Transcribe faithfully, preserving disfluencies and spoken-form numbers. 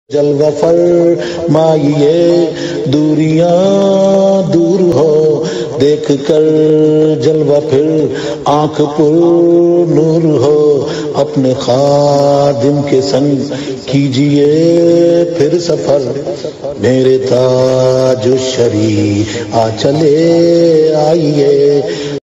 जलवा फरमाइए दूरियां दूर हो, देख कर जलवा फिर आंख पुर नूर हो। अपने खादिम के संग कीजिए फिर सफर, मेरे ताज शरी आ चले आइए।